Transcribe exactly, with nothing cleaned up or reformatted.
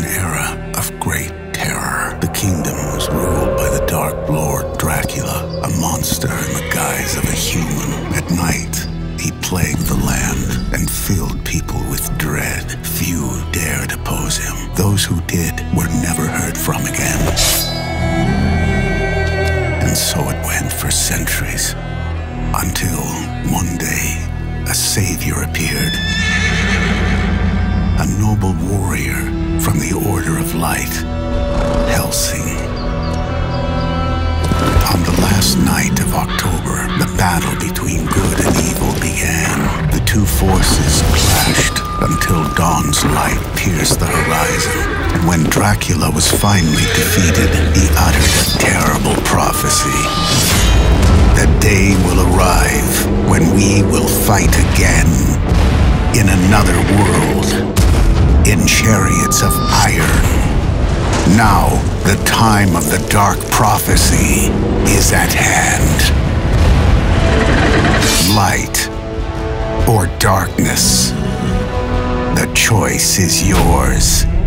era of great terror. The kingdom was ruled by the Dark Lord Dracula, a monster in the guise of a human. At night, he plagued the land and filled people with dread. Few dared oppose him. Those who did were never heard from again. And so it went for centuries, until one day, a savior appeared. A noble warrior from the Order of Light, Helsing. On the last night of October, the battle between good and evil began. The two forces clashed until dawn's light pierced the horizon. And when Dracula was finally defeated, he uttered a terrible prophecy. The day will arrive when we will fight again in another world, in chariots of iron. Now, the time of the dark prophecy is at hand. Light or darkness, the choice is yours.